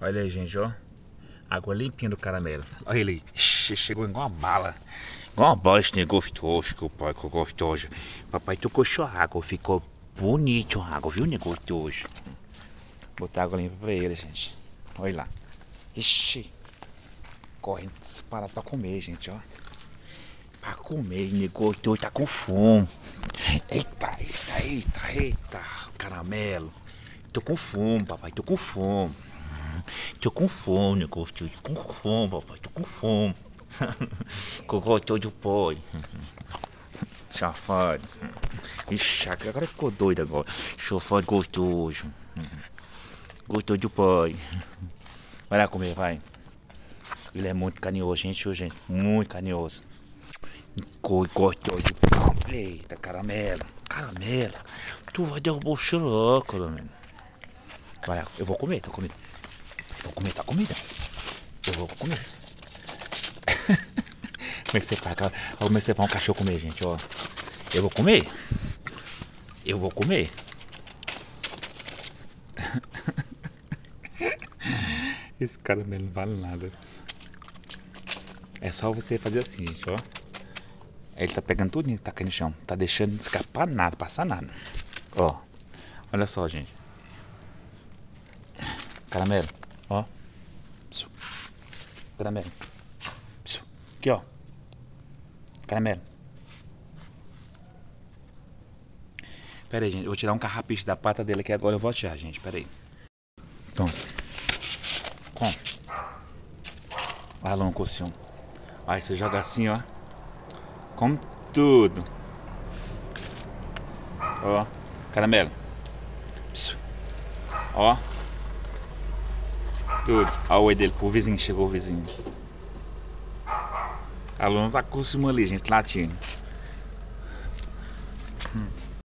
Olha aí, gente, ó. Água limpinha do caramelo. Olha ele aí. Ixi, chegou igual uma bala. Igual uma bala esse negócio gostoso, que o pai que gostoso. Papai tocou sua água, ficou bonito a água, viu, negócio gostoso. Vou botar água limpa pra ele, gente. Olha lá. Ixi. Correndo disparado pra comer, gente, ó. Pra comer, negócio gostoso, tá com fome. Eita, eita, eita, eita. Caramelo. Tô com fome, papai, tô com fome. Tô com fome, negócio, tô com fome, papai, tô com fome. Cocô de pai. Safado. Ixi, agora ficou doido agora. Safado gostoso. Gostou de pai. Vai lá comer, vai. Ele é muito carinhoso, gente. Muito carinhoso. Gostou de pai. Eita, caramelo. Caramelo. Tu vai derrubar o xeroco, caramelo. Vai lá, eu vou comer, tá comida. Vou comer, tá comida. Eu vou comer. Como é que você faz? Como é que você faz um cachorro comer, gente, ó? Eu vou comer. Eu vou comer. Esse caramelo não vale nada. É só você fazer assim, gente, ó. Ele tá pegando tudo e tá caindo no chão. Tá deixando de escapar nada, passar nada. Ó. Olha só, gente. Caramelo. Ó. Caramelo. Aqui, ó. Caramelo. Pera aí, gente. Eu vou tirar um carrapicho da pata dele aqui agora. Eu vou tirar, gente. Pera aí. Então. Com. Vai lá, um cocinho. Aí você joga assim, ó. Com tudo. Ó. Caramelo. Ó. Tudo. Ó o oi dele. O vizinho. Chegou o vizinho. A Luna tá com cima ali, gente. Latindo.